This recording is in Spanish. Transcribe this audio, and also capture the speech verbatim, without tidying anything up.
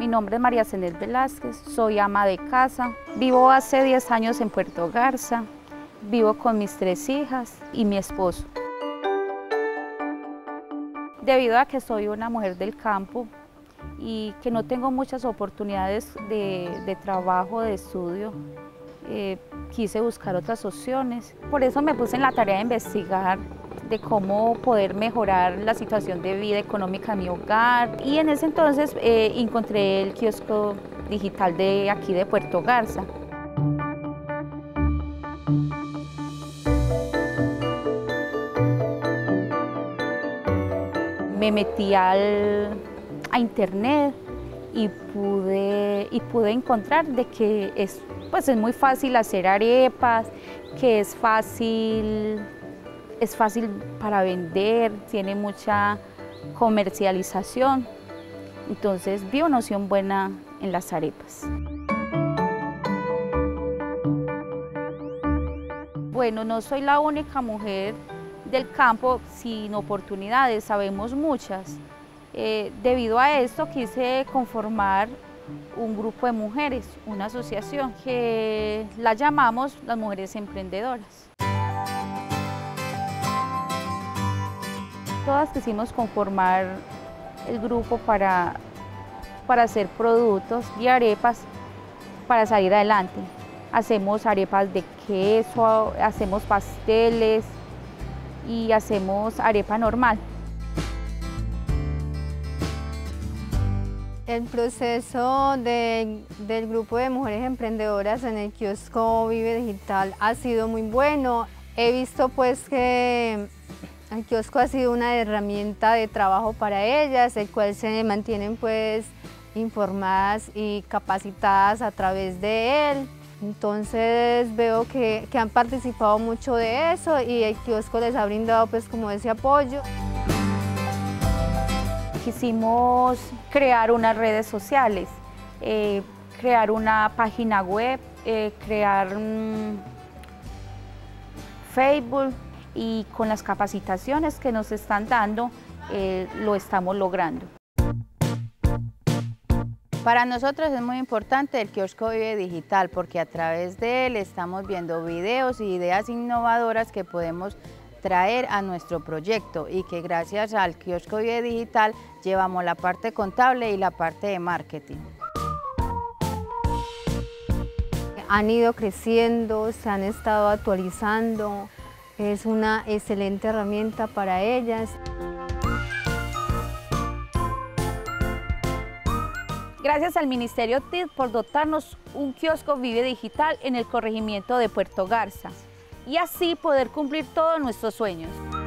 Mi nombre es María Zenés Velázquez, soy ama de casa, vivo hace diez años en Puerto Garza, vivo con mis tres hijas y mi esposo. Debido a que soy una mujer del campo y que no tengo muchas oportunidades de, de trabajo, de estudio, eh, quise buscar otras opciones. Por eso me puse en la tarea de investigar de cómo poder mejorar la situación de vida económica de mi hogar. Y en ese entonces eh, encontré el kiosco digital de aquí de Puerto Garza. Me metí al, a internet y pude, y pude encontrar de que es, pues es muy fácil hacer arepas, que es fácil, es fácil para vender, tiene mucha comercialización. Entonces vi una opción buena en las arepas. Bueno, no soy la única mujer del campo sin oportunidades, sabemos muchas. Eh, debido a esto quise conformar un grupo de mujeres, una asociación que la llamamos las Mujeres Emprendedoras. Todas quisimos conformar el grupo para, para hacer productos y arepas para salir adelante. Hacemos arepas de queso, hacemos pasteles y hacemos arepa normal. El proceso de, del grupo de mujeres emprendedoras en el kiosco Vive Digital ha sido muy bueno. He visto pues que el kiosco ha sido una herramienta de trabajo para ellas, el cual se mantienen pues informadas y capacitadas a través de él. Entonces veo que, que han participado mucho de eso y el kiosco les ha brindado pues como ese apoyo. Quisimos crear unas redes sociales, eh, crear una página web, eh, crear un Facebook y con las capacitaciones que nos están dando eh, lo estamos logrando. Para nosotros es muy importante el kiosco Vive Digital porque a través de él estamos viendo videos y ideas innovadoras que podemos traer a nuestro proyecto y que gracias al kiosco Vive Digital llevamos la parte contable y la parte de marketing. Han ido creciendo, se han estado actualizando, es una excelente herramienta para ellas. Gracias al Ministerio T I D por dotarnos un kiosco Vive Digital en el corregimiento de Puerto Garza y así poder cumplir todos nuestros sueños.